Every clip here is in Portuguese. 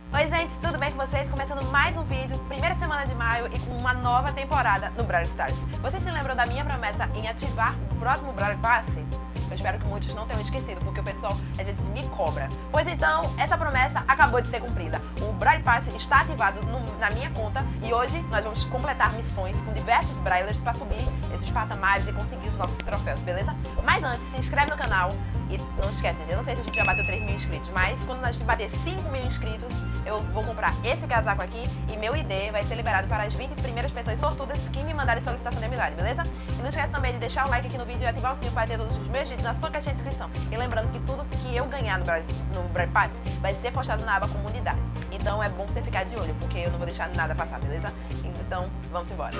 Oi gente, tudo bem com vocês? Começando mais um vídeo, primeira semana de maio e com uma nova temporada no Brawl Stars. Vocês se lembram da minha promessa em ativar o próximo Brawl Pass? Eu espero que muitos não tenham esquecido, porque o pessoal às vezes me cobra. Pois então, essa promessa acabou de ser cumprida. O Brawl Pass está ativado na minha conta e hoje nós vamos completar missões com diversos Brawlers para subir esses patamares e conseguir os nossos troféus, beleza? Mas antes, se inscreve no canal e não esquece, eu não sei se a gente já bateu 3 mil inscritos, mas quando a gente bater 5 mil inscritos, eu vou comprar esse casaco aqui e meu ID vai ser liberado para as 20 primeiras pessoas sortudas que me mandarem solicitação de amizade, beleza? E não esquece também de deixar o like aqui no vídeo e ativar o sininho para ter todos os meus vídeos na sua caixinha de descrição. E lembrando que tudo que eu ganhar no Brawl Pass vai ser postado na aba comunidade. Então é bom você ficar de olho, porque eu não vou deixar nada passar, beleza? Então, vamos embora.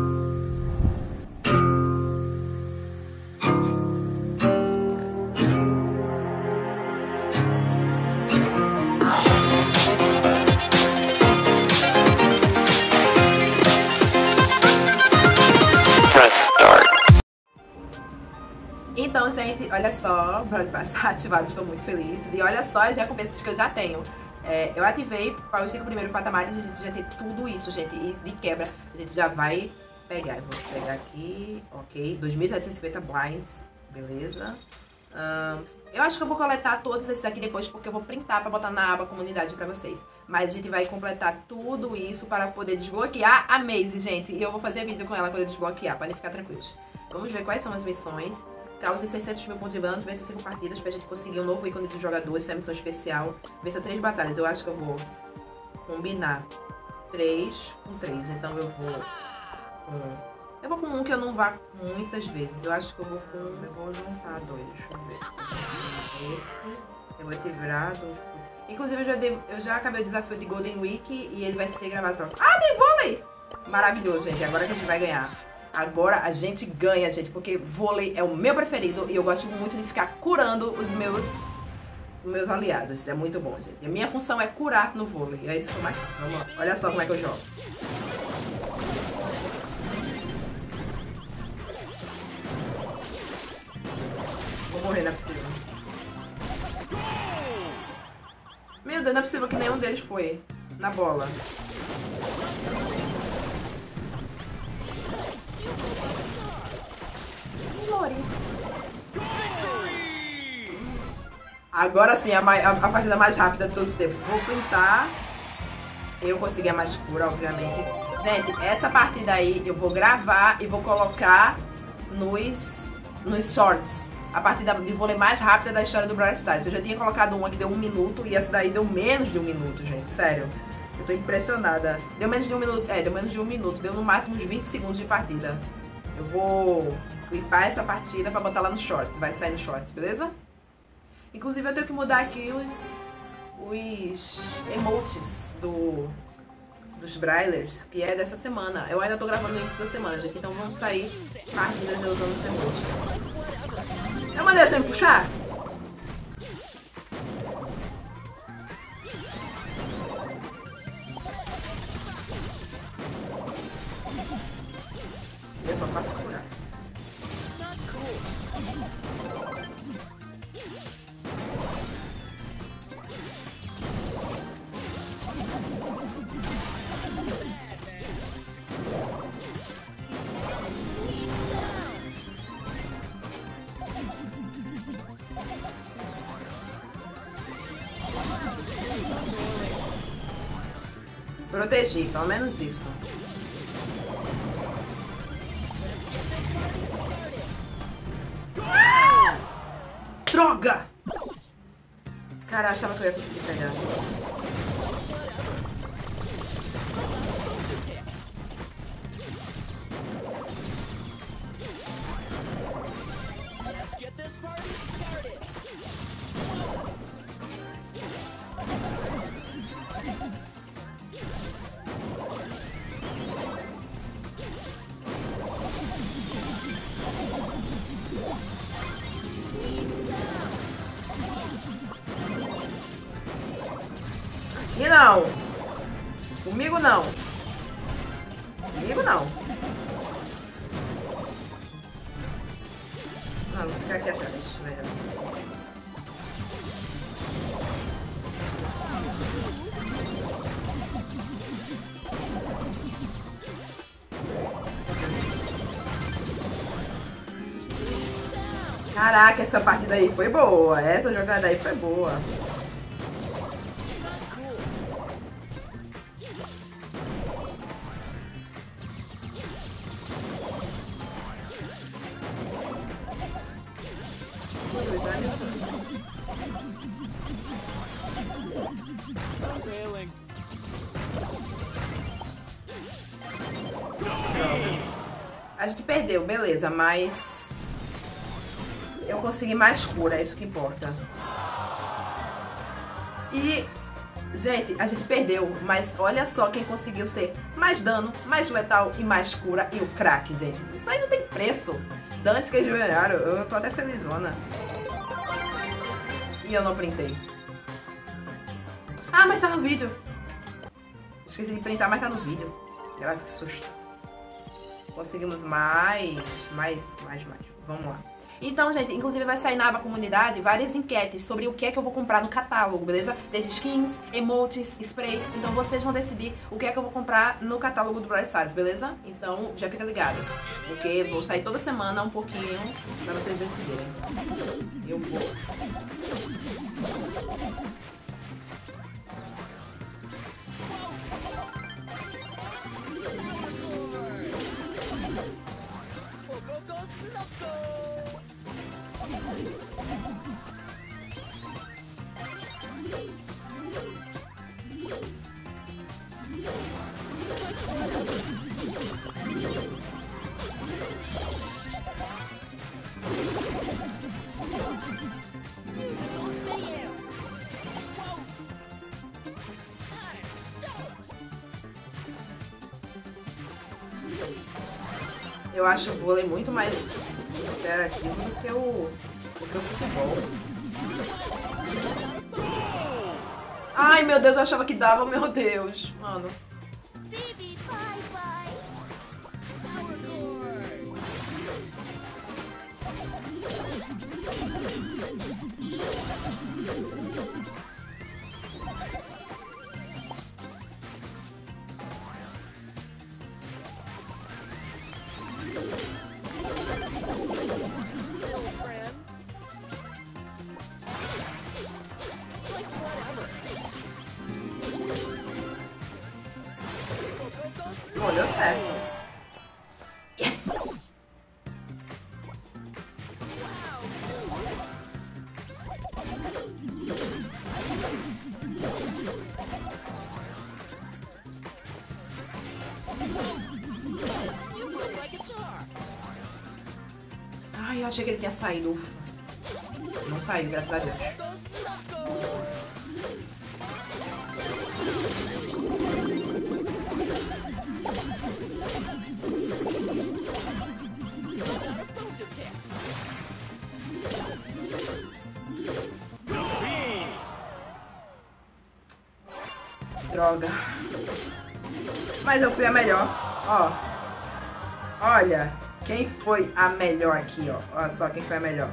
Então, gente, olha só, o Brawl Pass ativado, estou muito feliz. E olha só as recompensas que eu já tenho. Eu ativei para os 5 primeiros patamares, a gente já tem tudo isso, gente. E de quebra, a gente já vai pegar. Eu vou pegar aqui, ok, 2.750 blinds, beleza. Eu acho que eu vou coletar todos esses aqui depois, porque eu vou printar para botar na aba comunidade para vocês. Mas a gente vai completar tudo isso para poder desbloquear a Maze, gente. E eu vou fazer vídeo com ela quando eu desbloquear, podem ficar tranquilos. Vamos ver quais são as missões. Cause 600 mil pontos de dano, vença 5 partidas pra gente conseguir um novo ícone de jogador. Essa é a missão especial. Vença 3 batalhas. Eu acho que eu vou combinar 3 com 3. Então eu vou com um que eu não vá muitas vezes. Eu acho que eu vou com... Eu vou juntar 2. Deixa eu ver. Esse. Eu vou ativar 2. Inclusive eu já acabei o desafio de Golden Week e ele vai ser gravado pra... Ah, tem vôlei! Maravilhoso, gente. Agora que a gente vai ganhar. Agora a gente ganha, gente, porque vôlei é o meu preferido e eu gosto muito de ficar curando os meus aliados. É muito bom, gente. A minha função é curar no vôlei. É isso que eu mais faço. Vamos lá. Olha só como é que eu jogo. Vou morrer, não é possível. Meu Deus, não é possível que nenhum deles foi na bola. Agora sim, a partida mais rápida de todos os tempos. Vou printar. Eu consegui a mais cura, obviamente. Gente, essa partida aí eu vou gravar e vou colocar nos shorts. A partida de vôlei mais rápida da história do Brawl Stars. Eu já tinha colocado uma que deu 1 minuto e essa daí deu menos de 1 minuto, gente. Sério. Eu tô impressionada. Deu menos de 1 minuto. Deu menos de 1 minuto. Deu no máximo uns 20 segundos de partida. Eu vou clipar essa partida pra botar lá nos shorts. Vai sair nos shorts, beleza? Inclusive eu tenho que mudar aqui os emotes dos Brawlers, que é dessa semana. Eu ainda tô gravando no início da semana, gente. Então vamos sair partidas usando os emotes. Eu mandei você me puxar? Eu só faço curar. Protegi, pelo menos isso. Droga! Cara, eu achava que eu ia conseguir pegar. E não. Comigo não. Comigo não. Não, vou ficar aqui atrás, velho. Caraca, essa partida aí foi boa. Essa jogada aí foi boa. A gente perdeu, beleza, mas eu consegui mais cura, é isso que importa. E, gente, a gente perdeu, mas olha só quem conseguiu ser mais dano, mais letal e mais cura. E o craque, gente. Isso aí não tem preço. Dantes que eles ganharam, eu tô até felizona. E eu não printei. Ah, mas tá no vídeo. Esqueci de printar, mas tá no vídeo. Graças, que susto. Conseguimos mais. Vamos lá. Então, gente, inclusive vai sair na aba comunidade várias enquetes sobre o que é que eu vou comprar no catálogo, beleza? Desde skins, emotes, sprays. Então vocês vão decidir o que é que eu vou comprar no catálogo do Brawl Stars, beleza? Então já fica ligado. Porque vou sair toda semana um pouquinho pra vocês decidirem. Eu vou. Eu acho o vôlei muito mais interativo do que o futebol. Ai, meu Deus, eu achava que dava, meu Deus. Mano. Bom, deu certo. Yes! Ai, eu achei que ele tinha saído. Ufa. Não saiu, graças a Deus. Droga. Mas eu fui a melhor. Ó. Olha. Quem foi a melhor aqui, ó. Olha só quem foi a melhor.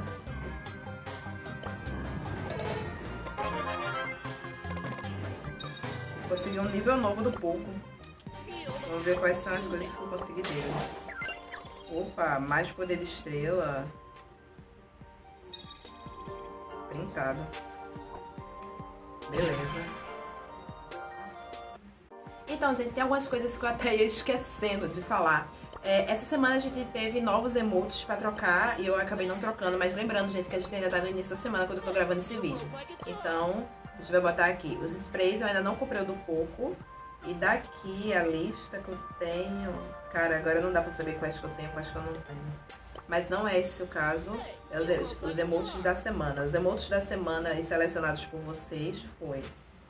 Consegui um nível novo do Poco. Vamos ver quais são as coisas que eu consegui dele. Opa, mais poder de estrela. Printado. Beleza. Então, gente, tem algumas coisas que eu até ia esquecendo de falar. Essa semana a gente teve novos emotes pra trocar e eu acabei não trocando, mas lembrando, gente, que a gente ainda tá no início da semana quando eu tô gravando esse vídeo. Então, a gente vai botar aqui. Os sprays eu ainda não comprei o do Poco. E daqui a lista que eu tenho... Cara, agora não dá pra saber quais que eu tenho, quais que eu não tenho. Mas não é esse o caso. É os emotes da semana. Os emotes da semana selecionados por vocês foi...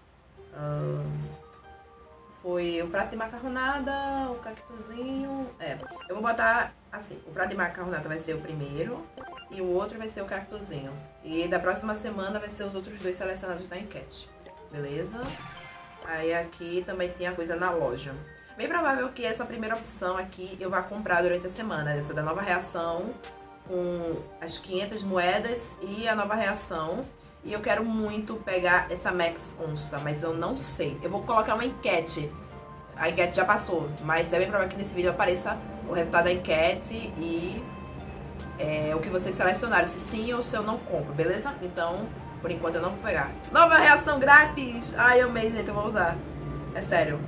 Foi o prato de macarronada, o cactuzinho... eu vou botar assim, o prato de macarronada vai ser o primeiro e o outro vai ser o cactuzinho. E da próxima semana vai ser os outros dois selecionados da enquete, beleza? Aí aqui também tem a coisa na loja. Bem provável que essa primeira opção aqui eu vá comprar durante a semana, essa da nova reação, com as 500 moedas e a nova reação. E eu quero muito pegar essa Max Onça, mas eu não sei. Eu vou colocar uma enquete. A enquete já passou, mas é bem provável que nesse vídeo apareça o resultado da enquete e o que vocês selecionaram, se sim ou se eu não compro, beleza? Então, por enquanto eu não vou pegar. Nova reação grátis! Ai, amei, gente, eu vou usar. É sério.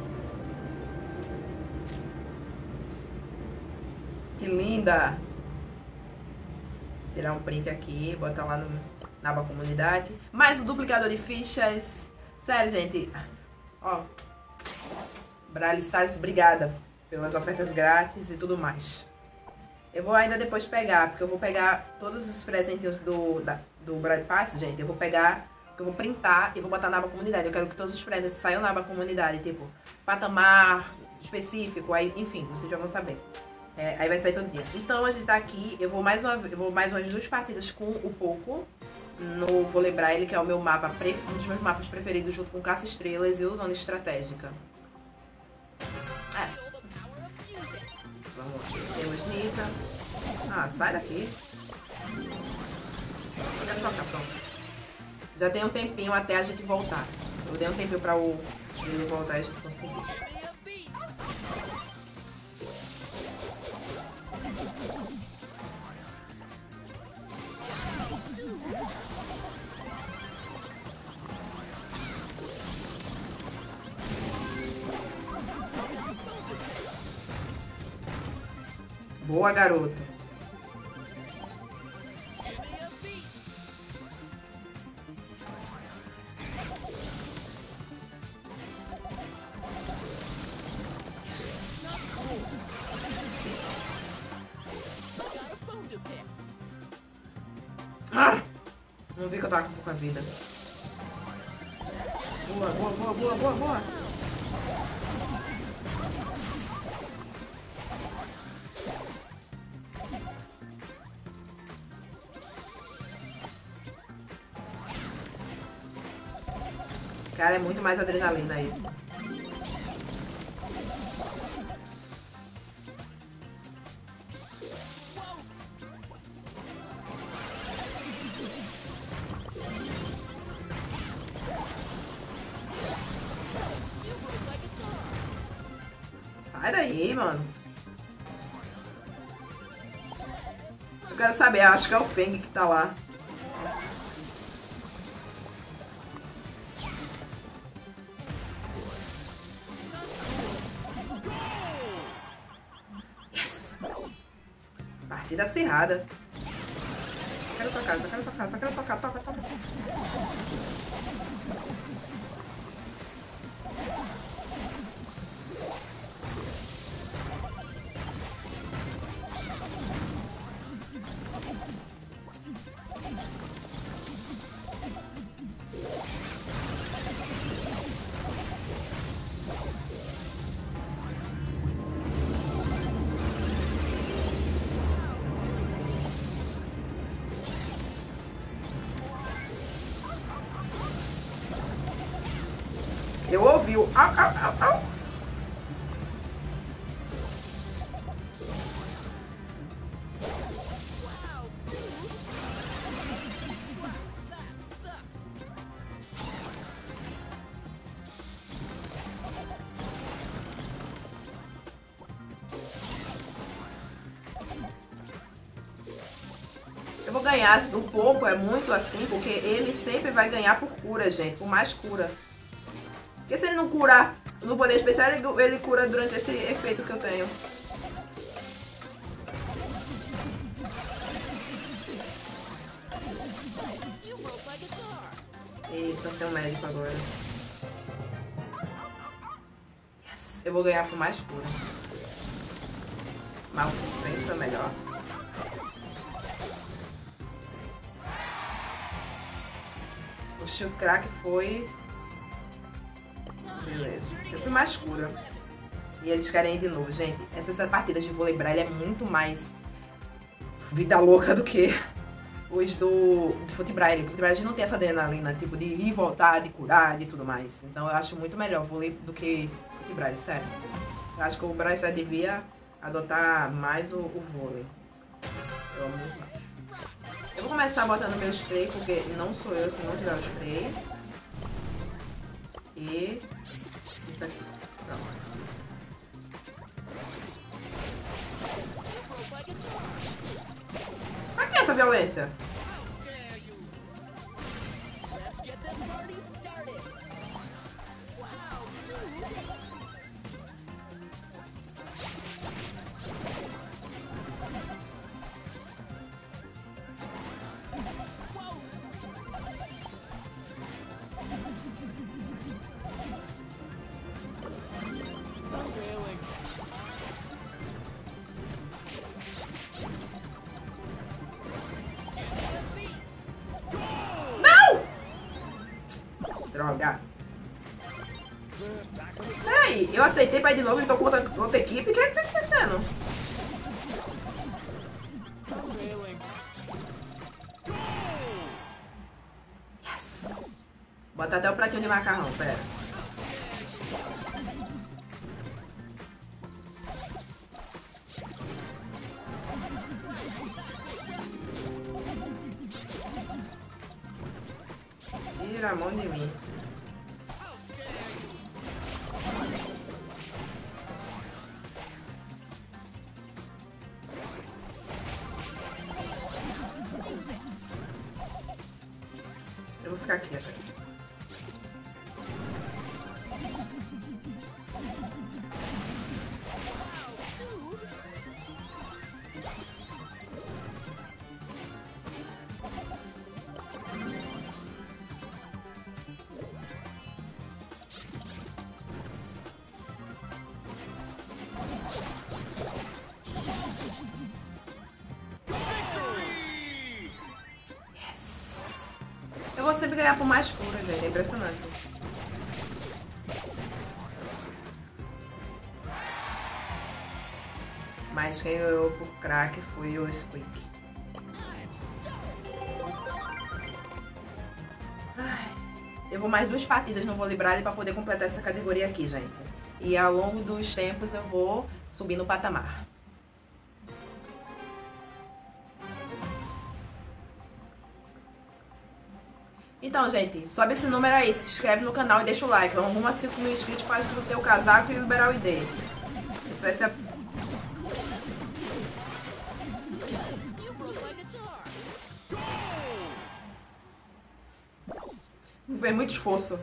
Que linda! Tirar um print aqui, botar lá na aba comunidade. Mais um duplicador de fichas. Sério, gente. Ó. Bravely Stars, obrigada pelas ofertas grátis e tudo mais. Eu vou ainda depois pegar, porque eu vou pegar todos os presentinhos do Bravely Pass, gente. Eu vou pegar, eu vou printar e vou botar na aba comunidade. Eu quero que todos os presentes saiam na aba comunidade, tipo, patamar específico, aí, enfim, vocês já vão saber. Aí vai sair todo dia. Então a gente tá aqui, eu vou mais umas 2 partidas com o Poco no Vôlei Braille, que é o meu mapa, um dos meus mapas preferidos, junto com Caça Estrelas e o Zona Estratégica. Vamos lá. Temos Nita. Ah, sai daqui. Eu quero tocar, pronto. Já tem um tempinho até a gente voltar. Eu dei um tempinho pra ele voltar e a gente conseguir. Boa, garoto. Ah! Não vi que eu tava com pouca vida. Boa, boa, boa, boa, boa, boa. Cara, é muito mais adrenalina isso. Sai daí, mano. Eu quero saber, acho que é o Feng que tá lá. Partida acirrada. Só quero tocar, só quero tocar, só quero tocar, toca, toca. Eu ouvi o au, au, au, au. Eu vou ganhar um pouco, é muito assim, porque ele sempre vai ganhar por cura, gente, por mais cura. Porque se ele não curar no poder especial, ele cura durante esse efeito que eu tenho. Eita, tem um médico agora. Yes. Eu vou ganhar por mais cura. Mal pensa melhor. O Shield Crack foi... Beleza. Eu fui mais cura. E eles querem ir de novo. Gente, essas partidas de Vôlei Braille é muito mais vida louca do que os do Fute Braille. Fute Braille a gente não tem essa adrenalina, tipo, de ir e voltar, de curar, de tudo mais. Então eu acho muito melhor vôlei do que Fute Braille, sério. Eu acho que o Braille só devia adotar mais o vôlei. Eu amo muito mais. Eu vou começar botando meu spray, porque não sou eu se não tiver o spray. E isso aqui. Pronto. essa violência. Droga. Peraí, eu aceitei pra ir de novo e tô com outra equipe. O que é que tá acontecendo? Yes! Bota até o pratinho de macarrão, pera. Tira a mão de mim. Eu vou ficar quieta. Eu vou sempre ganhar por mais cura, gente. É impressionante. Mas quem ganhou por crack foi o Squeak. Ai, eu vou mais 2 partidas no Vôlei Braille para poder completar essa categoria aqui, gente. E ao longo dos tempos eu vou subir no patamar. Então, gente, sobe esse número aí, se inscreve no canal e deixa o like. Vamos rumo a 5 mil inscritos para ter o casaco e liberar o ID. Isso vai ser... Foi muito esforço.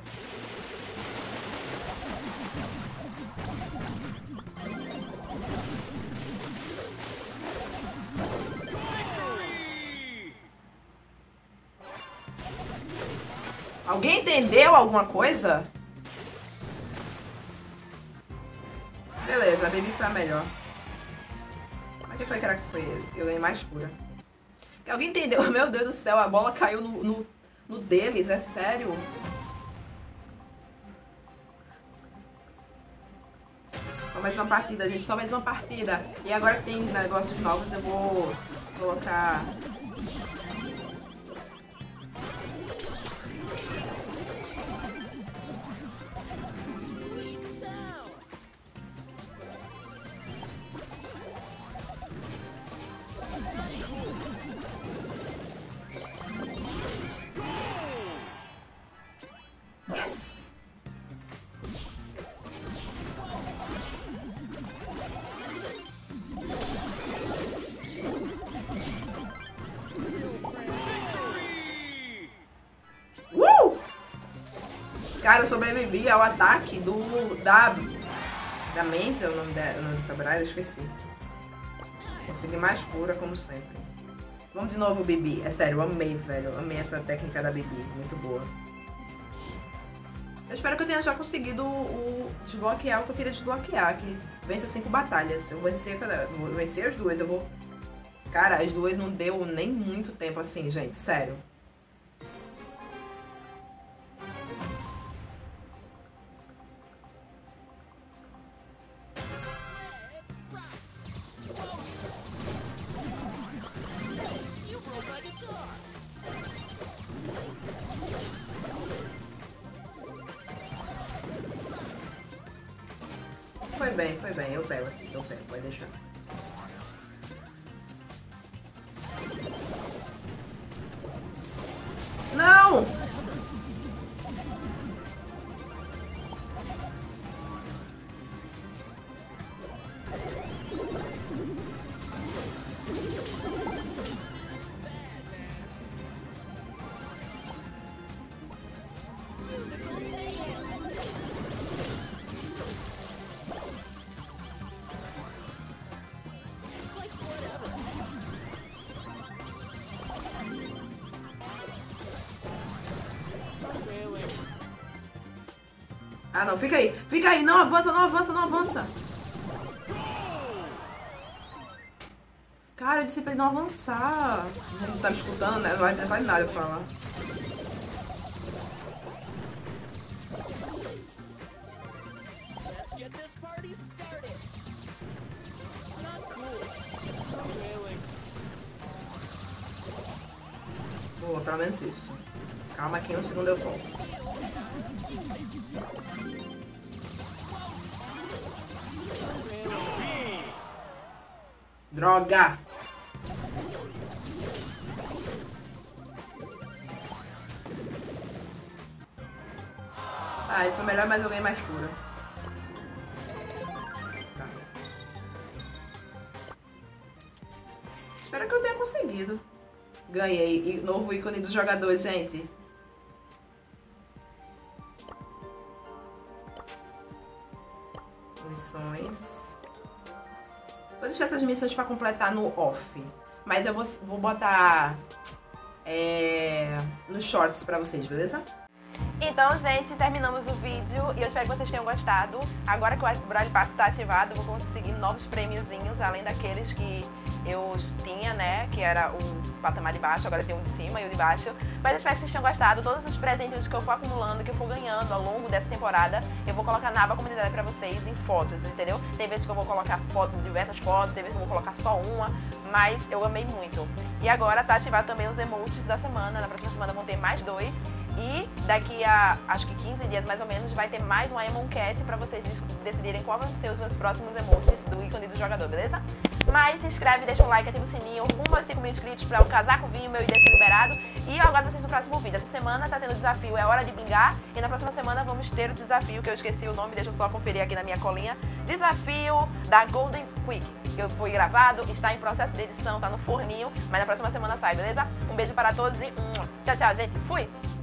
Alguém entendeu alguma coisa? Beleza, a Baby foi a melhor. Mas quem foi que era que foi ele? Eu ganhei mais cura. Alguém entendeu? Meu Deus do céu, a bola caiu no deles, é sério? Só mais uma partida, gente, só mais uma partida. E agora que tem negócios novos, eu vou colocar... Cara, eu sobrevivi ao ataque da Mendes, é o nome dessa Braille, eu esqueci. Consegui mais cura, como sempre. Vamos de novo, Bibi. É sério, eu amei, velho. Eu amei essa técnica da Bibi. Muito boa. Eu espero que eu tenha já conseguido desbloquear o que eu queria desbloquear, que vence 5 batalhas. Eu vou vencer as duas. Eu vou... Cara, as duas não deu nem muito tempo assim, gente. Sério. Foi bem, eu pego, pode deixar. Não! Ah, não, fica aí, não avança, não avança, não avança. Cara, eu disse pra ele não avançar. Não tá me escutando, né? Não vai adiantar nada eu falar. Boa, pelo menos isso. Calma aqui, um segundo eu volto. Droga! Ai, foi melhor, mas eu ganhei mais cura. Tá. Espero que eu tenha conseguido. Ganhei. E novo ícone do jogador, gente. Missões. Vou deixar essas missões pra completar no off. Mas eu vou botar nos shorts pra vocês, beleza? Então, gente, terminamos o vídeo e eu espero que vocês tenham gostado. Agora que o Brawl Pass está ativado, eu vou conseguir novos prêmiozinhos, além daqueles que eu tinha, né, que era o patamar de baixo, agora tem um de cima e o de baixo. Mas eu espero que vocês tenham gostado. Todos os presentes que eu for acumulando, que eu for ganhando ao longo dessa temporada, eu vou colocar na aba comunidade pra vocês em fotos, entendeu? Tem vezes que eu vou colocar diversas fotos, tem vezes que eu vou colocar só uma, mas eu amei muito. E agora tá ativado também os emotes da semana. Na próxima semana vão ter mais 2. E daqui a, acho que 15 dias mais ou menos, vai ter mais uma Emon Cat pra vocês decidirem qual vão ser os meus próximos emotes do ícone do jogador, beleza? Mas se inscreve, deixa o like, ativa o sininho, rumo aos 5 mil inscritos pra o casaco vinho, meu ID ser liberado. E eu aguardo vocês no próximo vídeo. Essa semana tá tendo o desafio É Hora de Blingar. E na próxima semana vamos ter o desafio, que eu esqueci o nome, deixa eu só conferir aqui na minha colinha. Desafio da Golden Quick, que foi gravado, está em processo de edição, tá no forninho, mas na próxima semana sai, beleza? Um beijo para todos e tchau, tchau, gente. Fui!